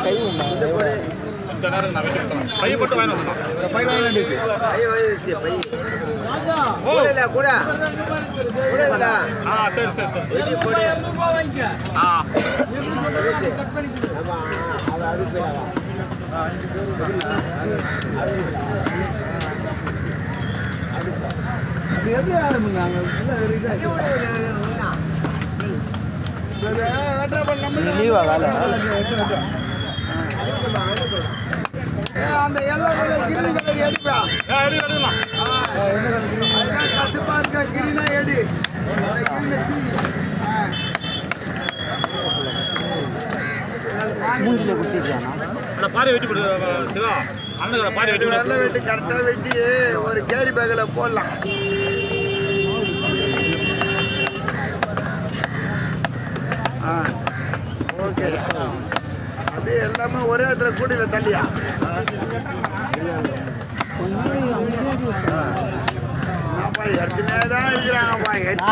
பாறை வெட்டி போடு சிவா அண்ணன் பாறை வெட்டி நல்ல வெட்டி கரெக்டாக வெட்டி ஒரு கேரி பேக்கில் போடலாம். ஓகே அப்படியே எல்லாமே ஒரே இடத்துல கூட்டியில் தள்ளியா எத்தனை தான் இருக்கிறாங்கப்பா.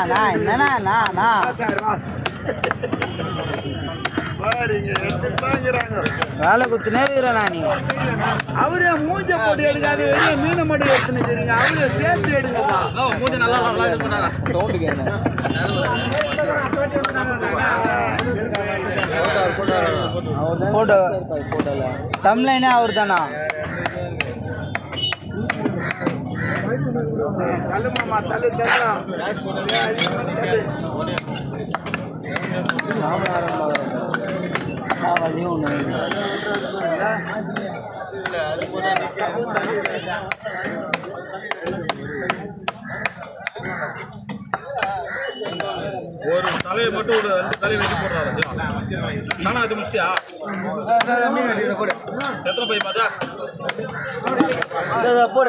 வேலை குத்துனே இருக்கிறேண்ணா நீ. அவரே மூஞ்ச போட்டு எடுக்காது மீனை மட்டும் எடுத்துன்னு தெரியுங்க. அவரே சேர்த்து எடுங்கப்பா. மூஞ்ச நல்லா சவுண்டு கேட்க போட்டோ தம்லைனே அவர் தானா? தள்ளுமாமா தள்ளு தரலாம். ஒரு தலையை மட்டும் ஒரு 2 தலையை வெட்டி போடுறாரு. நானா அது முடிச்சியா? எத்தனை பை பார்த்தா போடு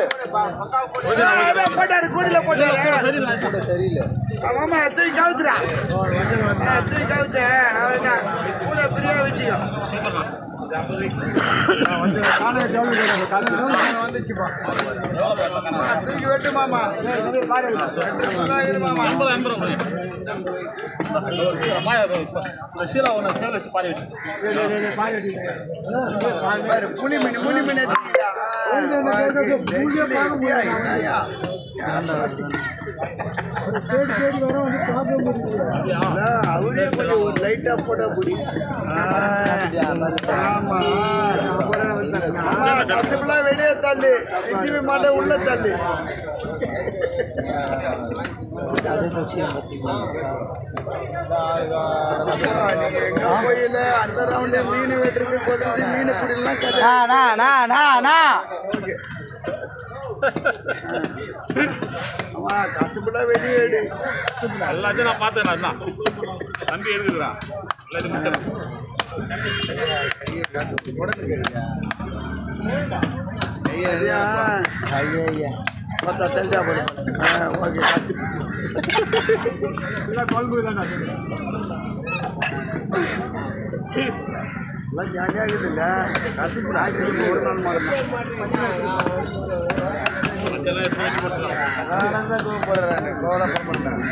சரியில்லை. ஆமா தூக்கி கவுத்துறா தூக்கி கவுத்து கூட பிரியா வச்சுக்கோ. தூக்கி வெட்டுமாமா புளி மீன் அவரே கொஞ்சம் ஒரு லைட்டா போட முடியும். வெளியே தள்ளு எஜிபி மாட்ட உள்ள தள்ளு. கோயில அந்த ரவுண்ட மீன் வெட்டுறது போட்டு மீன் பிடிலாம் ஆமா கசுப்புல வெளியே எடு. எல்லாத்தையும் நான் பார்த்தேன். அதான் தம்பி எழுதுகிறான் எல்லாத்தையும் முடிச்சிடலாம். எல்லாம் ஜாலியாகுதுல்ல. கசுப்பு ஆக்கிட்டு ஒரு நாள் மாதிரி போடுறேன்.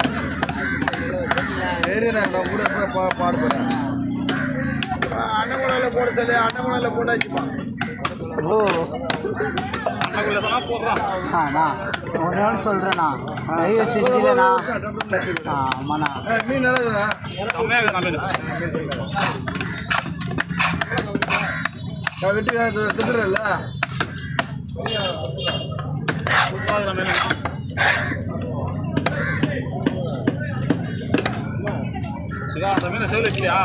சரி நான் கூட பாடுபடுறேன். அண்ணகுணால போட சொல்லி அண்ணகுணால போட்டாச்சுப்பா. ஒன்று சொல்கிறேண்ணா தயவு செஞ்சுலண்ணா. ஆமாண்ணா மீன் நல்லதுண்ணா. வெட்டி செத்துறல சிவா அந்த மீனை செவில் வச்சியா?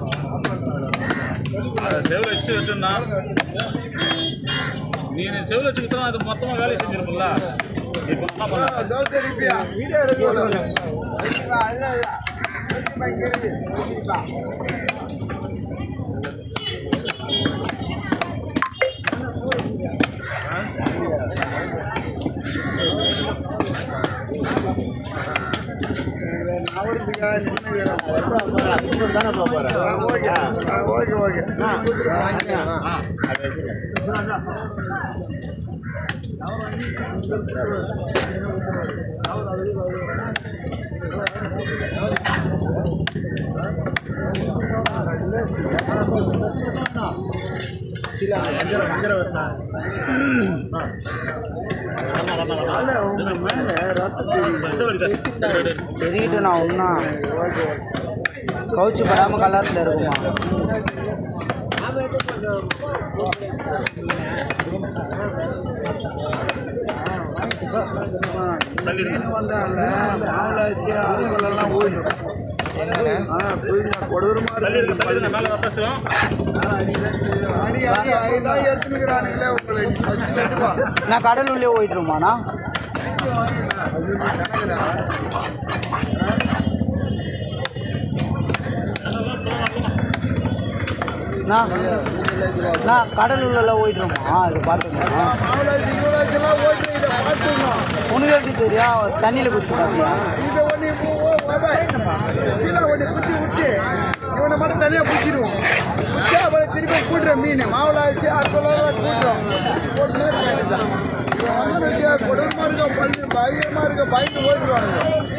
செவில் வச்சுட்டு வெட்டுனா நீ செவில் வச்சுக்கிட்டா அது மொத்தமாக வேலையை செஞ்சிருப்பல. இப்போ என்ன பண்ண வீடியோ எடுக்க அவருக்கு ஓகே ஓகே தெரியிட்டு நான் ஒன்றா கவுச்சு படாமல் கலரில் இருக்குமா நான் கடல் உள்ளே போயிட்டுருமாண்ணா நான் கடல் உள்ளெல்லாம் போயிட்டுருமா இது பார்த்துக்கோங்க உனக்கு எப்படி தெரியும் தண்ணியில் குச்சி பார்த்தியா இவனை மட்டும் தனியாக பிடிச்சிடுவோம் திருப்பி கூட்டுறோம் மீன் மாவுளாச்சு கூட்டுறோம் கொடுமா இருக்க பயமா இருக்க பயந்து ஓடிடுவாங்க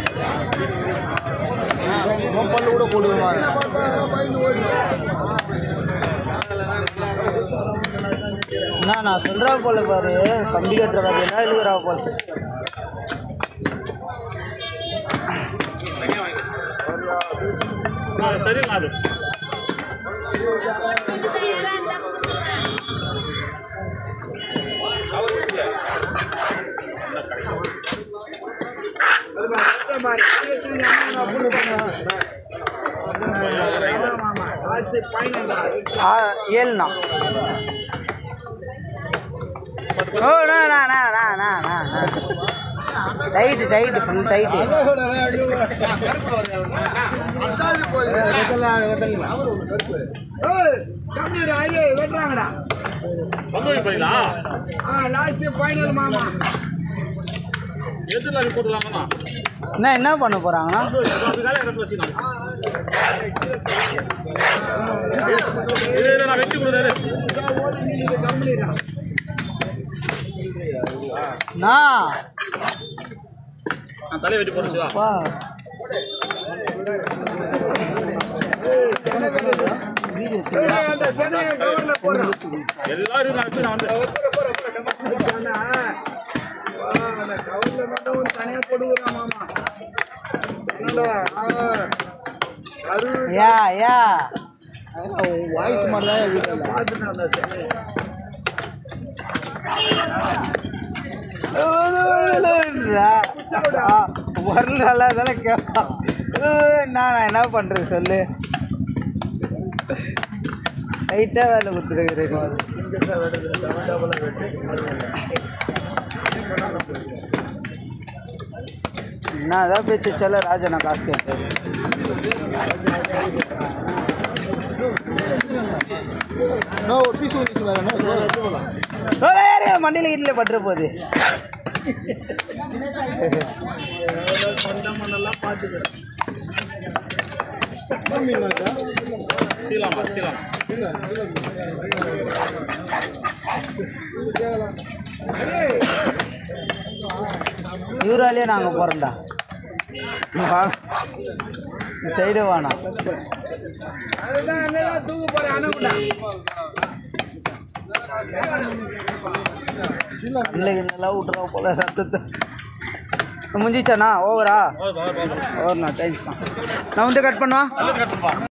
பல்லு கூட போடுவாங்க பயந்து ஓடிடுவாங்க நான் சொல்கிறா போல பாரு கம்பி கட்டுற கதையெல்லாம் எழுதுறா போல சரி அது ஏழுண்ணா ஓ டைட்டு ஃபுல் டைட்டு வெட்டுறாங்கடா மாமா என்ன பண்ண போறாங்கன்னா தலை வெட்டி போடுச்சு எல்லாரும் தனியா போடுகிறான் மாமா வாய்ஸ் மாதிரிதான் பார்த்துட்டேன் அந்த வரல அதெல்லாம் கேட்பான் நான் என்ன பண்ணுறேன் சொல்லு லைட்டாக வேலை கொடுத்துருக்கிறேன் நான் அதான் பேச்சு சொல்ல ராஜா நான் காசு கேட்பேன் மண்டியில் வீட்டில் பட்டுற போகுது இவராலேயே நாங்கள் போகிறோம்டா இந்த சைடு வேணாம் நல்லா விட்டுறா போல ரத்தத்தை முடிஞ்சிச்சாண்ணா ஓவரா ஓவர்ண்ணா தேங்க்ஸ்ண்ணா நான் வந்து கட் பண்ணுவா